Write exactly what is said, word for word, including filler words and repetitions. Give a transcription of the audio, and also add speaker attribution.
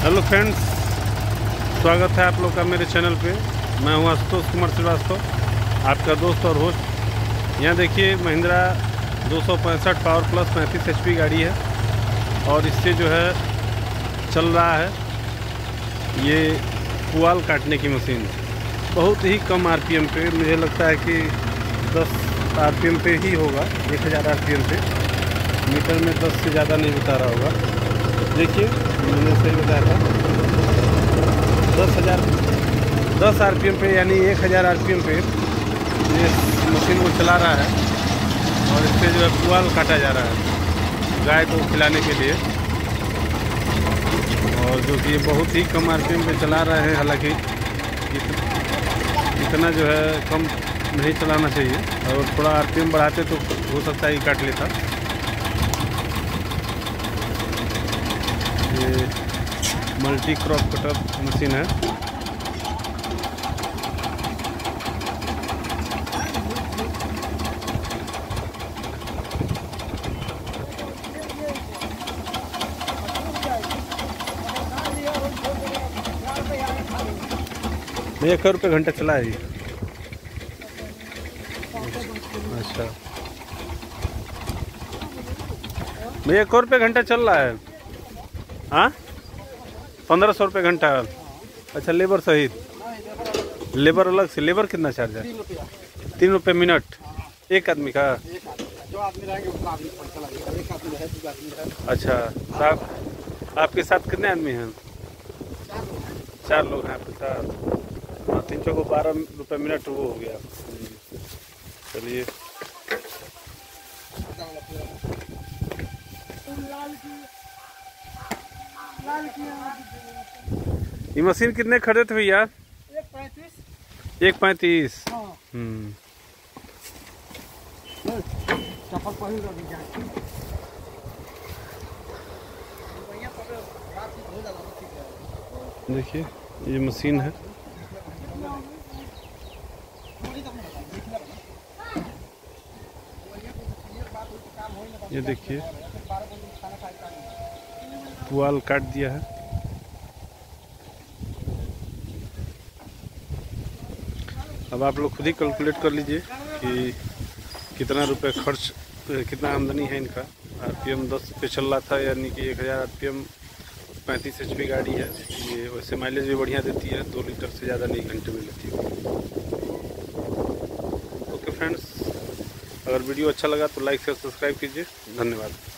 Speaker 1: Hello friends, स्वागत है आप लोग का मेरे चैनल पे। मैं हूं आशुतोष कुमार श्रीवास्तव, आपका दोस्त और होस्ट। यहाँ देखिए महिंद्रा दो सौ पैंसठ पावर प्लस पैंतीस एच पी गाड़ी है और इससे जो है चल रहा है ये पुआल काटने की मशीन। बहुत ही कम आरपीएम पे, मुझे लगता है कि दस आरपीएम पे ही होगा, एक हज़ार आरपीएम पे। मीटर में दस से ज़्यादा नहीं बता रहा होगा। देखिए मैंने सही बताया था, दस हज़ार दस आरपीएम पे यानी एक हज़ार आरपीएम पे ये मशीन को चला रहा है और इससे जो है पुआल काटा जा रहा है गाय को खिलाने के लिए। और जो कि बहुत ही कम आरपीएम पे चला रहे हैं, हालांकि इतना जो है कम नहीं चलाना चाहिए और थोड़ा आरपीएम बढ़ाते तो हो सकता है कि काट लेता। ये मल्टी क्रॉप कटर मशीन है। एक सौ रुपये घंटा चला है ये। अच्छा, भैया एक सौ रुपये घंटा चल रहा है। हाँ, पंद्रह सौ रुपये घंटा। अच्छा, लेबर सहित? लेबर अलग से? लेबर कितना चार्ज है? तीन रुपये मिनट एक आदमी का?
Speaker 2: जो आदमी रहेंगे उतना आदमी पैसा लगेगा। एक आदमी है, दो आदमी है।
Speaker 1: अच्छा, तो आप, आपके साथ कितने आदमी हैं? चार लोग हैं आपके साथ। हाँ, तीन चौको बारह रुपये मिनट वो हो गया। चलिए, ये मशीन कितने खरीदे थे भैया?
Speaker 2: एक पैंतीस।
Speaker 1: एक पैंतीस।
Speaker 2: हाँ।
Speaker 1: हम्म
Speaker 2: चप्पल पहन लो।
Speaker 1: देखिए ये मशीन है। ये देखिए पुआल काट दिया है। अब आप लोग खुद ही कैलकुलेट कर लीजिए कि कितना रुपए खर्च, कितना आमदनी है इनका। आरपीएम दस पे चल रहा था, यानी कि एक हज़ार आरपीएम पैंतीस एच पी गाड़ी है ये। वैसे माइलेज भी बढ़िया देती है, दो लीटर से ज़्यादा नहीं घंटे में लेती है। ओके फ्रेंड्स, अगर वीडियो अच्छा लगा तो लाइक से सब्सक्राइब कीजिए। धन्यवाद।